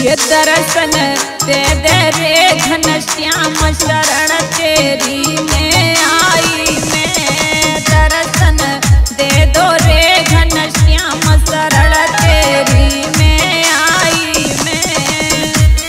ये दर्शन दे दे रे घनश्याम शरण तेरी में आई मैं। दर्शन दे दो रे घनश्याम शरण तेरी में आई मैं।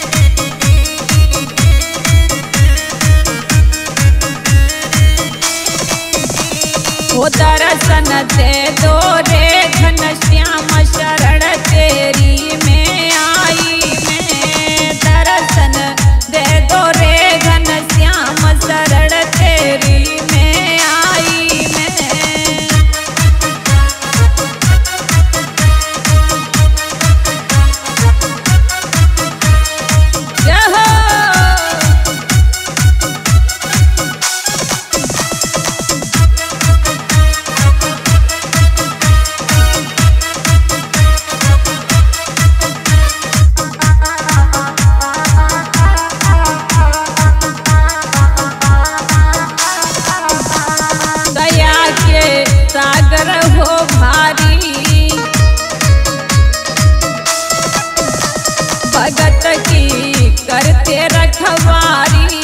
वो दर्शन दे दो रे घनश्याम शरण तेरी में आई मैं। दर्शन दे दो रे घनश्याम शरण तेरी में आई मैं। जय हो। सागर हो भारी भगत की करते रखवारी।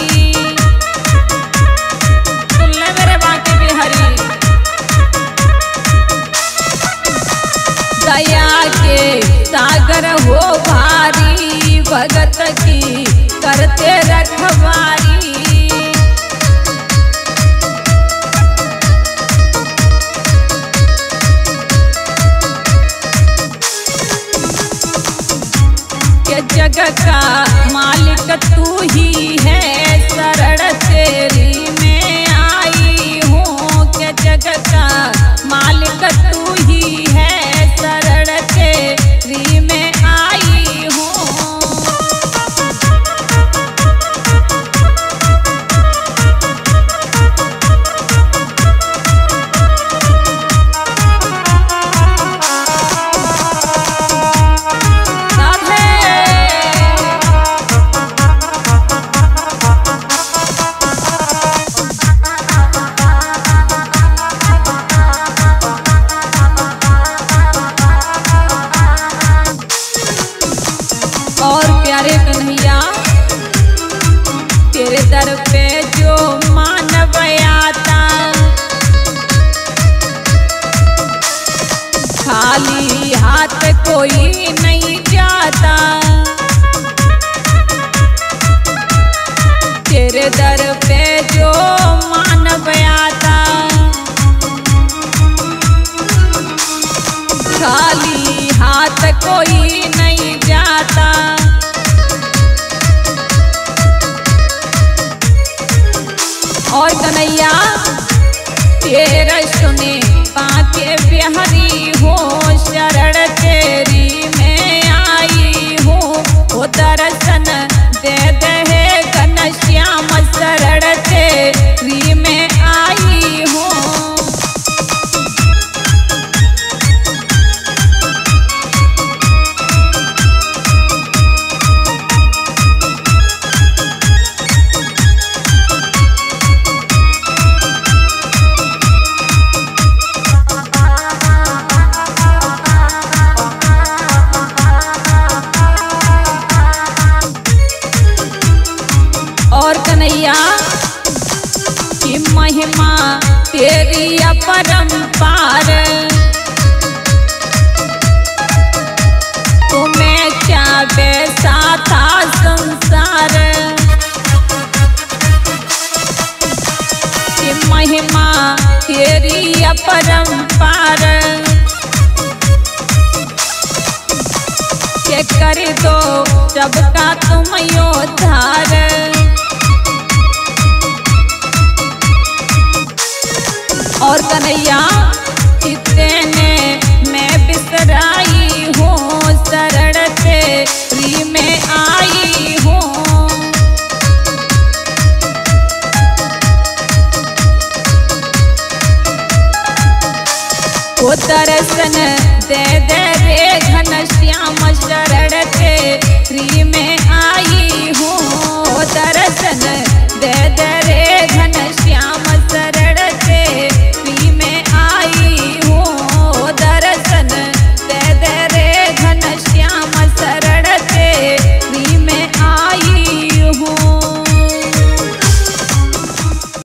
सुन ले मेरे बाके बिहारी। दया के सागर हो भारी भगत की करते रखवारी। जग का मालिक तू ही है शरण तेरी में आई हूँ। के जग का मालिक तू ही है शरण तेरी में आई हूँ। और प्यारे कन्हैया तेरे दर पे जो मानव आता खाली हाथ कोई नहीं जाता। तेरे दर पे जो मानव आता खाली हाथ कोई नहीं जाता। और कन्हैया तेरा सुने बाके बिहारी हो शरण तेरी में आई हूँ। वो दर्शन दे दे घनश्याम शरण तेरी में आई हूँ। और कन्हैया की महिमा तेरी अपरंपार। तुम्हें क्या वैसा था संसार। की महिमा तेरी अपरंपार। के कर दो सबका तुम योद्धार। और कन्हैया इतने मैं बिसराई हूँ शरण तेरी में आई हूँ। वो दर्शन दे दे रे घनश्याम शरण तेरी में आई